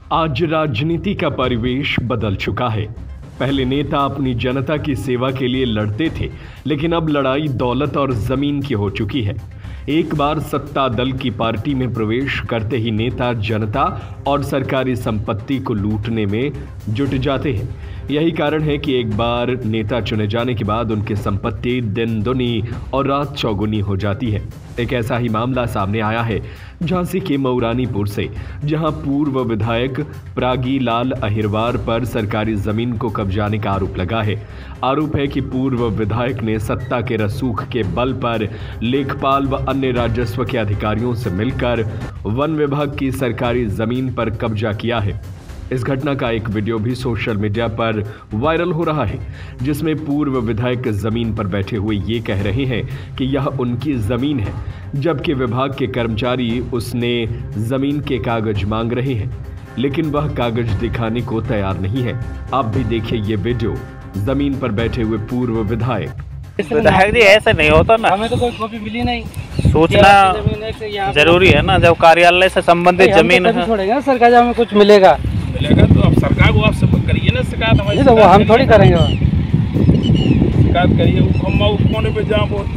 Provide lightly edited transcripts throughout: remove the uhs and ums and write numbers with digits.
आज राजनीति का परिवेश बदल चुका है। पहले नेता अपनी जनता की सेवा के लिए लड़ते थे, लेकिन अब लड़ाई दौलत और जमीन की हो चुकी है। एक बार सत्ता दल की पार्टी में प्रवेश करते ही नेता जनता और सरकारी संपत्ति को लूटने में जुट जाते हैं। यही कारण है कि एक बार नेता चुने जाने के बाद उनकी संपत्ति दिन दुनी और रात चौगुनी हो जाती है। एक ऐसा ही मामला सामने आया है झांसी के मऊरानीपुर से, जहां पूर्व विधायक प्रागी लाल अहिरवार पर सरकारी जमीन को कब्जाने का आरोप लगा है। आरोप है कि पूर्व विधायक ने सत्ता के रसूख के बल पर लेखपाल व अन्य राजस्व के अधिकारियों से मिलकर वन विभाग की सरकारी जमीन पर कब्जा किया है। इस घटना का एक वीडियो भी सोशल मीडिया पर वायरल हो रहा है, जिसमें पूर्व विधायक जमीन पर बैठे हुए ये कह रहे हैं कि यह उनकी जमीन है, जबकि विभाग के कर्मचारी उसने जमीन के कागज मांग रहे हैं, लेकिन वह कागज दिखाने को तैयार नहीं है। आप भी देखिए ये वीडियो जमीन पर बैठे हुए पूर्व विधायक। विधायक जी ऐसा नहीं होता ना, हमें तो कोई कॉपी मिली नहीं। सूचना जरूरी है ना, जब कार्यालय से संबंधित जमीन है छोड़ेगा सरकार, जब हमें कुछ मिलेगा तो अब सरकार को आप सब करिए ना शिकायत। हमारी तो वो हम थोड़ी करेंगे, शिकायत करिए। वो खम्बा उस कोने पे जहाँ वो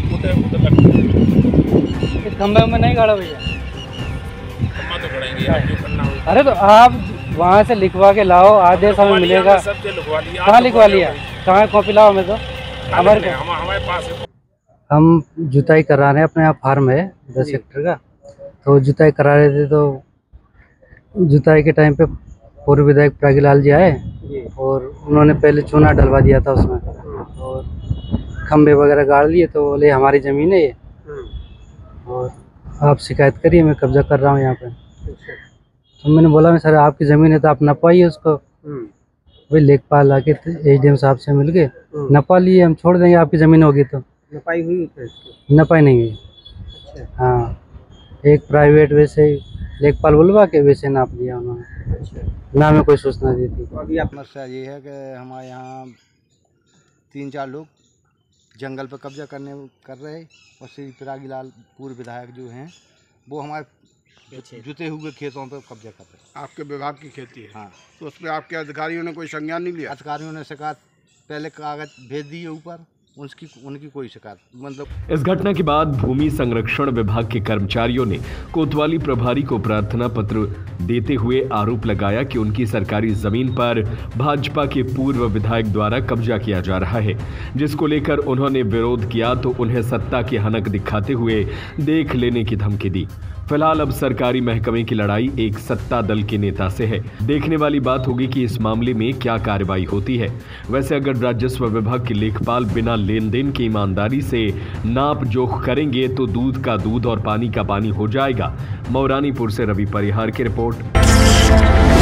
खम्बे में नहीं गाड़ा भैया, खम्बा तो खड़ेंगे आप जो करना हो। अरे तो आप वहाँ से लिखवा के लाओ, आदेश हमें मिलेगा। सब लिखवा लिया। कहाँ लिखवा लिया? कहाँ कॉपी लाओ? हमें तो हमारे पास है। हम जुताई करा रहे हैं, अपने यहाँ फार्म है 10 हेक्टेयर का, तो जुताई करा रहे थे। तो जुताई के टाइम पे पूर्व विधायक प्रागी लाल जी आए और उन्होंने पहले चूना डलवा दिया था उसमें, और खंबे वगैरह गाड़ लिए। तो बोले हमारी ज़मीन है ये, और आप शिकायत करिए, मैं कब्जा कर रहा हूँ यहाँ पे। तो मैंने बोला मैं सर आपकी ज़मीन है तो आप नपाइए उसको। वही लेखपाल आके एसडीएम साहब से मिल के नपा लिए, हम छोड़ देंगे, आपकी ज़मीन होगी तो। नपाई हुई? नपाई नहीं हुई। अच्छा। हाँ, एक प्राइवेट वैसे ही लेखपाल बुलवा के वैसे नाप दिया उन्होंने। अच्छा। ना हमें कोई सूचना दी थी। तो अभी आप समस्या ये है कि हमारे यहाँ 3-4 लोग जंगल पर कब्जा कर रहे हैं, और श्री प्रागी लाल पूर्व विधायक जो हैं वो हमारे जुते हुए खेतों पर कब्जा कर रहे हैं। आपके विभाग की खेती है? हाँ। तो उस पर आपके अधिकारियों ने कोई संज्ञान नहीं लिया? अधिकारियों ने शिकायत पहले कागज भेज दिए ऊपर, उनकी कोई शिकायत मतलब। इस घटना के बाद भूमि संरक्षण विभाग के कर्मचारियों ने कोतवाली प्रभारी को प्रार्थना पत्र देते हुए आरोप लगाया कि उनकी सरकारी जमीन पर भाजपा के पूर्व विधायक द्वारा कब्जा किया जा रहा है, जिसको लेकर उन्होंने विरोध किया तो उन्हें सत्ता की हनक दिखाते हुए देख लेने की धमकी दी। फिलहाल अब सरकारी महकमे की लड़ाई एक सत्ता दल के नेता से है। देखने वाली बात होगी कि इस मामले में क्या कार्रवाई होती है। वैसे अगर राजस्व विभाग के लेखपाल बिना लेन देन की ईमानदारी से नाप जोख करेंगे तो दूध का दूध और पानी का पानी हो जाएगा। मऊरानीपुर से रवि परिहार की रिपोर्ट।